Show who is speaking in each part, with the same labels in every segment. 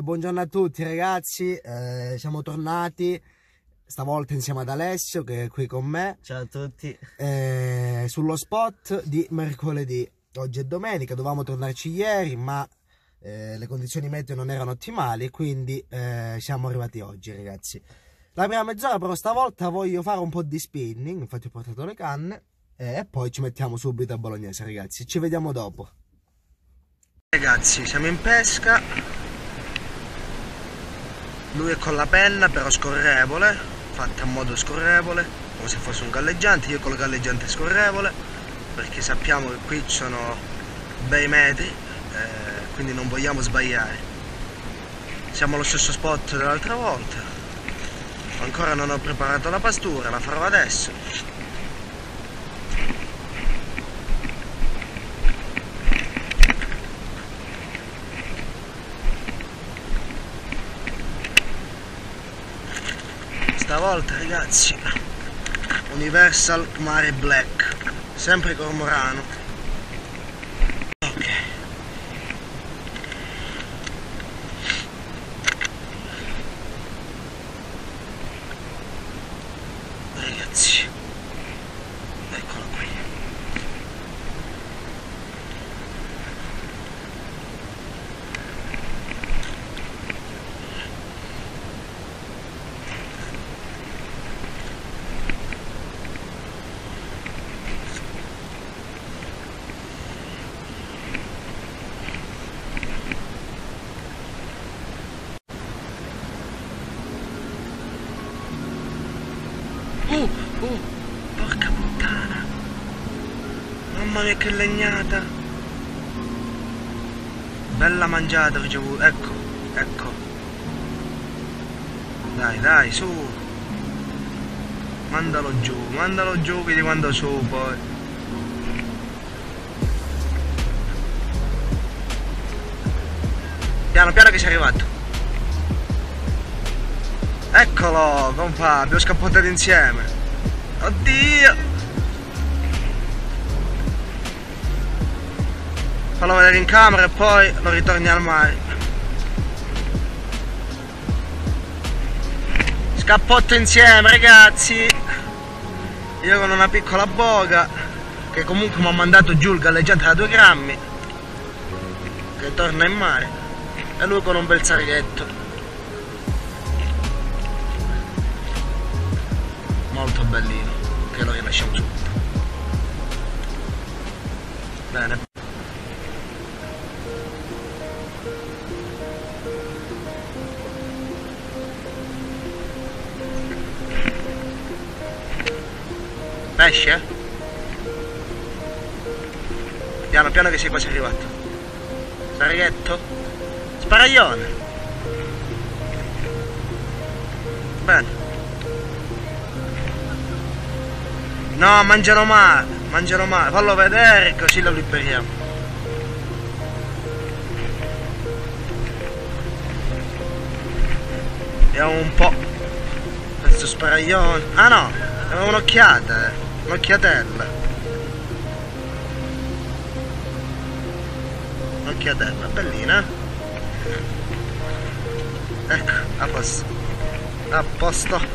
Speaker 1: buongiorno a tutti ragazzi, siamo tornati stavolta insieme ad Alessio che è qui con me.
Speaker 2: Ciao a tutti.
Speaker 1: Sullo spot di mercoledì. Oggi è domenica, dovevamo tornarci ieri ma le condizioni meteo non erano ottimali, quindi siamo arrivati oggi ragazzi. La prima mezz'ora però stavolta voglio fare un po' di spinning, infatti ho portato le canne e poi ci mettiamo subito a Bolognese ragazzi, ci vediamo dopo. Ragazzi, siamo in pesca, lui è con la penna però scorrevole, fatta a modo scorrevole, come se fosse un galleggiante, io col galleggiante scorrevole, perché sappiamo che qui ci sono bei metri, quindi non vogliamo sbagliare. Siamo allo stesso spot dell'altra volta, ancora non ho preparato la pastura, la farò adesso. Stavolta ragazzi, Universal Mare Black, sempre cormorano. Ok. Ragazzi, eccolo qui. Porca puttana, mamma mia che legnata, bella mangiata ho ricevuto, ecco, dai su, mandalo giù che ti mando su poi. Piano piano che sei arrivato. Eccolo, compà, abbiamo scappato insieme. Oddio! Fallo vedere in camera e poi lo ritorni al mare. Scappotto insieme, ragazzi! Io con una piccola boga, che comunque mi ha mandato giù il galleggiante da 2 grammi, che torna in mare, e lui con un bel sarghetto. Molto bellino, che lo rilasciamo subito. Bene. Pesce? Piano piano che sei quasi arrivato. Sarghetto? Sparaglione. Bene. No, mangiano male, fallo vedere così lo liberiamo. Vediamo un po' questo sparaglione. Ah no, è un'occhiata, un'occhiatella. Un'occhiatella, bellina. Ecco, a posto. A posto.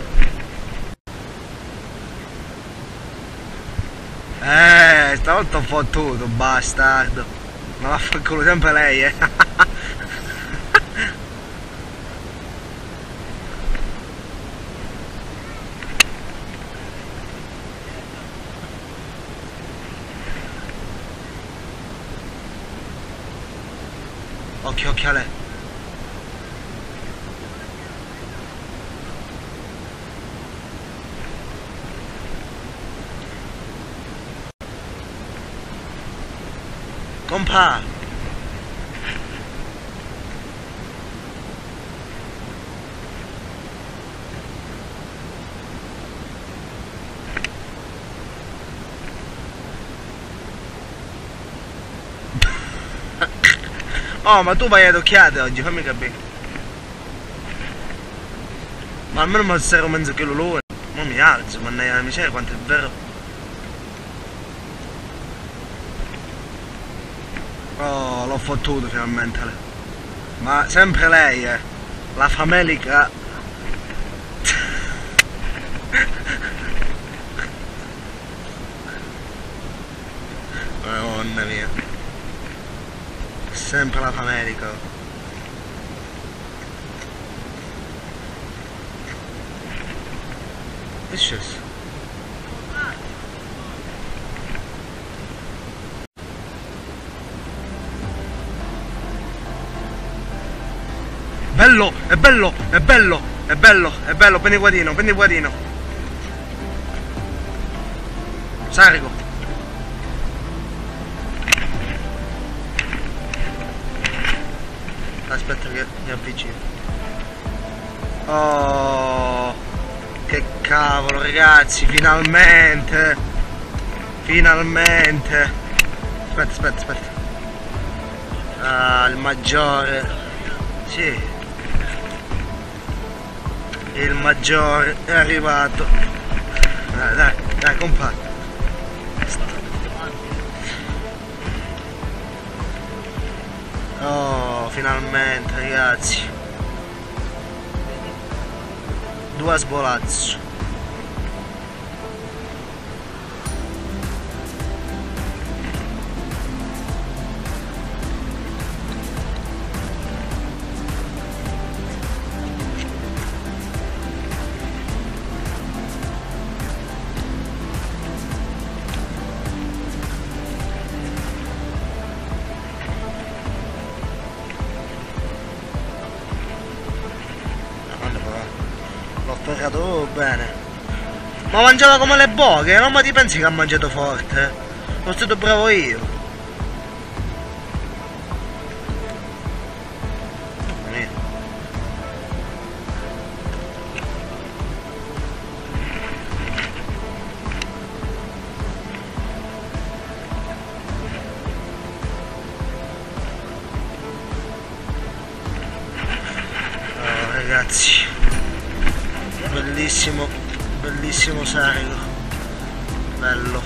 Speaker 1: Stavolta ho fottuto, bastardo. Ma vaffanculo sempre lei, Occhio a lei. Compà! Oh, ma tu vai ad occhiate oggi, fammi capire. Ma almeno mi serve mezzo chilo l'ora. Ma mi alzo, mannaggia la miseria, quanto è vero. Oh, l'ho fottuto finalmente. Ma sempre lei, la famelica. Madonna mia. Sempre la famelica. Che è sceso? Bello, è bello, è bello, è bello, è bello, prendi guadino, prendi guadino. Sarico. Aspetta che mi avvicino. Oh, che cavolo ragazzi, finalmente. Finalmente. Aspetta. Ah, il maggiore. Sì. Il maggiore è arrivato. Dai compagno. Oh, finalmente ragazzi. 2 a sbolazzo. L'ho ferrato bene. Ma mangiava come le bocche, non mi ti pensi che ha mangiato forte? Sono stato bravo io. Oh, ragazzi. Bellissimo, bellissimo sarico, bello.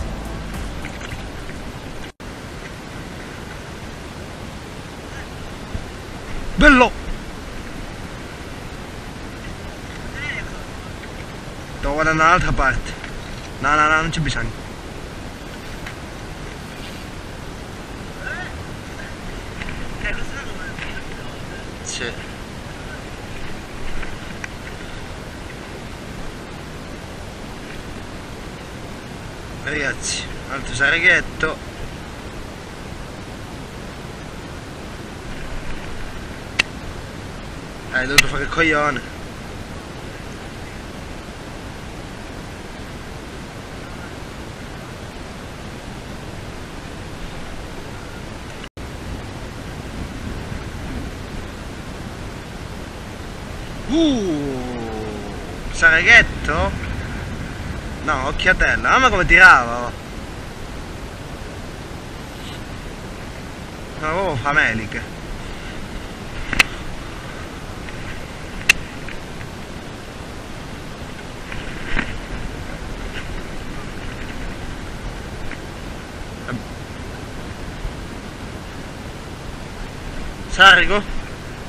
Speaker 1: Bello! Devo guardare dall'altra parte. No, non c'è bisogno. Sì. Ragazzi, altro sarichetto. Hai dovuto fare il coglione. Sarichetto? No, occhiatella, mamma come tirava! Ma proprio fameliche. Sarico?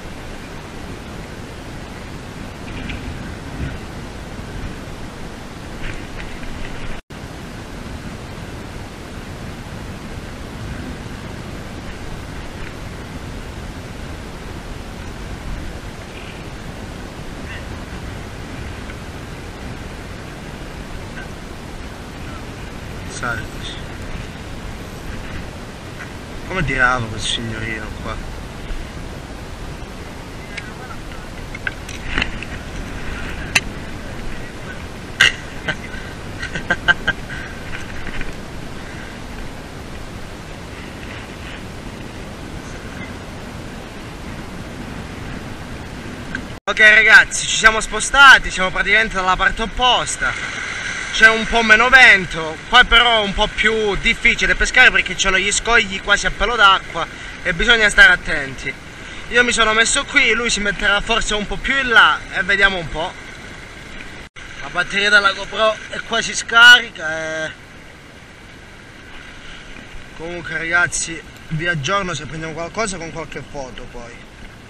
Speaker 1: Come tirava questo signorino qua? Ok ragazzi, ci siamo spostati, siamo praticamente dalla parte opposta. C'è un po' meno vento, qua però è un po' più difficile pescare perché ci sono gli scogli quasi a pelo d'acqua e bisogna stare attenti. Io mi sono messo qui, lui si metterà forse un po' più in là e vediamo un po'. La batteria della GoPro è quasi scarica e... Comunque ragazzi, vi aggiorno se prendiamo qualcosa con qualche foto poi.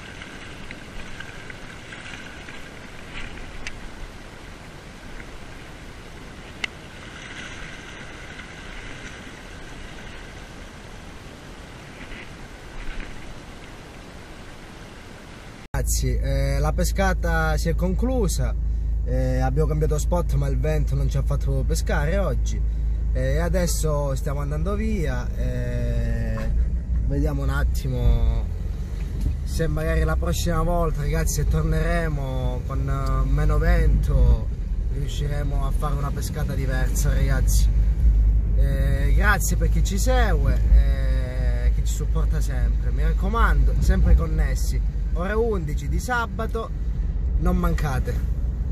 Speaker 1: Ragazzi, la pescata si è conclusa, abbiamo cambiato spot ma il vento non ci ha fatto pescare oggi, e adesso stiamo andando via, vediamo un attimo se magari la prossima volta, ragazzi, se torneremo con meno vento riusciremo a fare una pescata diversa, ragazzi. Grazie per chi ci segue, chi ci supporta sempre, mi raccomando, sempre connessi. Ore 11 di sabato, non mancate.